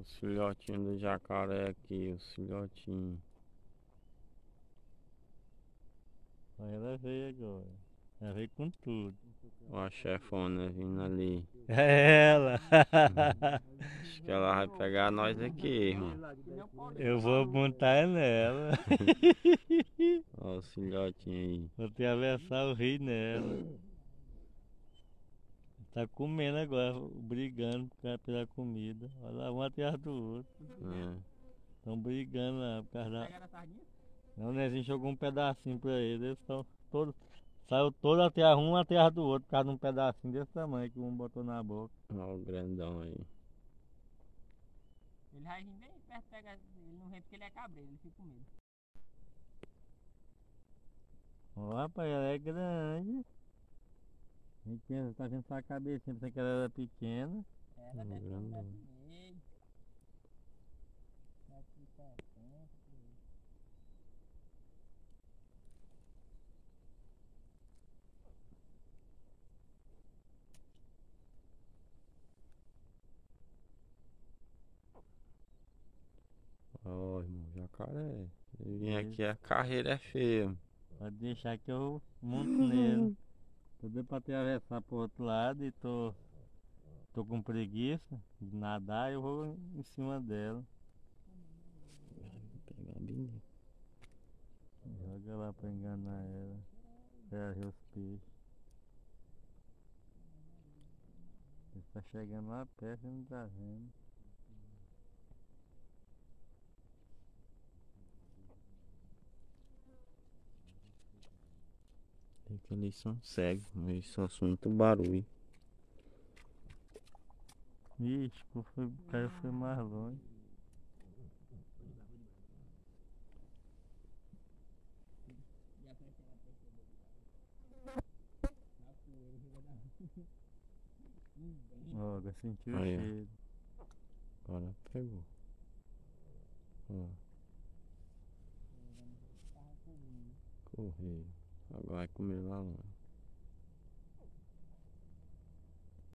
Os filhotinhos do jacaré aqui, os filhotinhos. Ela veio agora. Ela veio com tudo. Ó a chefona vindo ali. É ela! Acho que ela vai pegar nós aqui, irmão. Eu vou montar nela. Ó os filhotinhos aí. Vou atravessar o rio nela. Tá comendo agora, brigando pela comida. Olha lá, um atrás do outro. Estão brigando lá por causa da... Não, o Nezinho jogou um pedacinho pra eles. Eles estão todos... Saiu todo atrás, um atrás do outro, por causa de um pedacinho desse tamanho que um botou na boca. Ó o grandão aí. Ele vai vir bem perto, pega ele não vem porque ele é cabreiro, ele fica com medo. Ó, rapaz, ela é grande. A gente pensa, tá vendo só a cabecinha, pensando que ela era pequena. Ela deve ter 1,5 m. Ó, irmão, jacaré. Ele vem aqui, a carreira é feia. Pode deixar que eu monto nele. Tô doido pra atravessar pro outro lado e tô com preguiça de nadar, eu vou em cima dela. Vou pegar bem. Joga lá pra enganar ela. Pra ver os peixes. Ele tá chegando lá perto e não tá vendo. É que eles são cegos, eles só são muito barulho. Ixi, o cara foi mais longe. Ó, agora sentiu o Aí, ó. cheiro. Agora pegou. Ó. Correio. Agora vai comer lá longe.